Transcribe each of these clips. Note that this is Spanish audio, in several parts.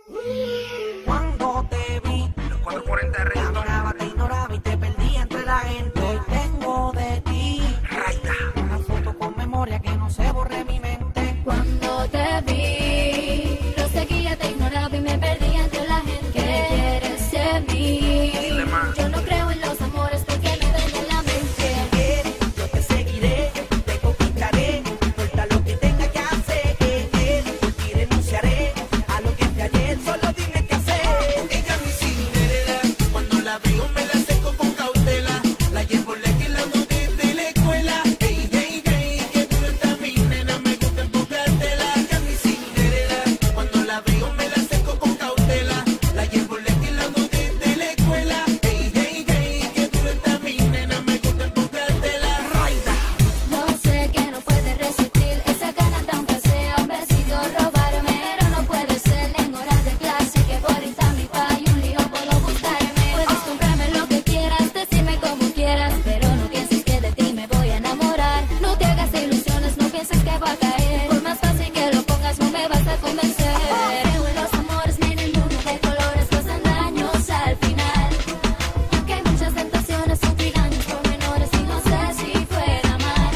Cuando te vi, los 440 de reggaetón. te ignoraba y te perdí entre la gente. Hoy tengo de ti Rayda. una foto con memoria que no se borre mi mente. Cuando te vi, lo seguía, te ignoraba y me perdí entre la gente. ¿Qué quieres de mí? Dile más. Yo no creo en los amores porque me dañan la mente. Yo te seguiré, te conquistaré, importa lo que tenga que hacer. Por ti renunciaré a lo que fue ayer, solo dime qué hacer. Ella mi Cinderela, cuando la veo me la seco con cautela. La llevo lequilando desde la escuela. Hey, hey, hey, que tú estás mi nena, me gusta empujártela. Ella mi Cinderela, cuando la veo me la seco con cautela. La llevo lequilando desde la escuela. Hey, hey, hey, que tú estás mi nena, me gusta empujártela. Rayda. No sé que no puedes resistir esa gana tan pasea, un besito robarme, pero no puede ser en horas de clase que por está mi pa' y un lío puedo buscarme. Puedes comprarme lo que quieras, decirme como quieras, pero no pienses que de ti me voy a enamorar. No te hagas ilusiones, no pienses que va a caer. Por más fácil que lo pongas, no me vas a convencer. Creo en los amores, ni en el mundo de colores, causan daños al final. Y aunque hay muchas tentaciones, sufrí daños por menores y no sé si fuera mal.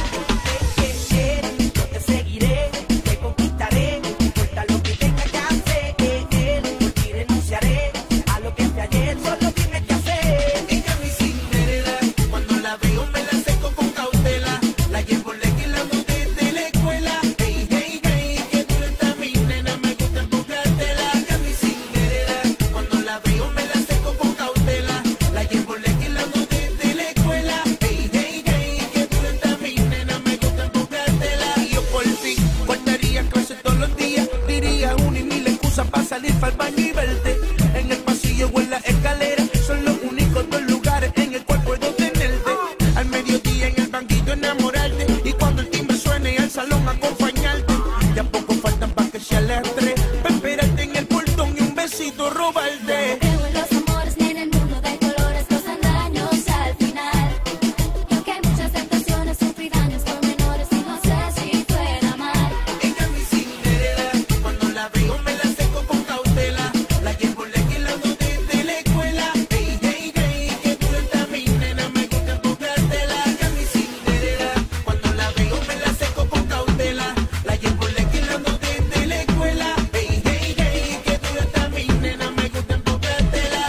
Yo te seguiré, te conquistaré, importa lo que tenga que hacer. Por ti renunciaré a lo que fue ayer, solo dime qué hacer. Ella mi Cinderela, cuando la veo me la seco con cautela. La llevo lequilando desde la escuela. Hey, hey, hey, que tú estás mi nena, me gusta empujártela. Ella mi Cinderela, cuando la veo me la seco con cautela. La llevo lequilando desde la escuela. Hey, hey, hey, que tú estás mi nena, me gusta empujártela. Y yo por ti guardaría clase todos los días. Diría una y mil excusas para salir para el baño y verte. En el pasillo o en la escalera son los únicos dos lugares en el cual puedo tenerte. Al mediodía en el banquillo enamorarte. Y cuando el timbre suene al salón acompañarte. Ya poco faltan para que sea las 3. Para esperarte en el portón y un besito robarte. Creo en los amores, ni en el mundo de colores, causan daños al final. Y aunque hay muchas tentaciones, sufrí daños por menores y no sé si fuera mal. Ella mi Cinderela, cuando la veo me la seco con cautela. La llevo lequilando desde la escuela. Hey, hey, hey, que tú estás mi nena, me gusta empujártela. Ella mi Cinderela, cuando la veo me la seco con cautela. La llevo lequilando desde la escuela. Hey, hey, hey, que tú estás mi nena, me gusta empujártela.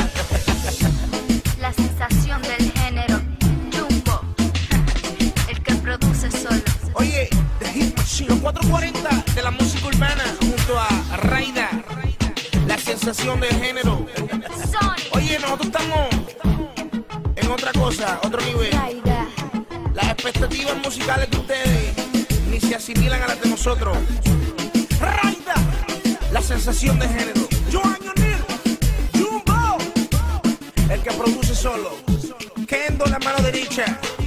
La sensación del género, Jumbo, el que produce solo. Oye, The Hit Machine, los 440 de la música urbana junto a Rayda, la sensación del género. Oye, nosotros estamos en otra cosa, otro nivel. Rayda, Las expectativas musicales de ustedes ni se asimilan a las de nosotros. Rayda, la sensación del género. Joan O'Neill, Jumbo, el que produce solo. Kendo, la mano derecha.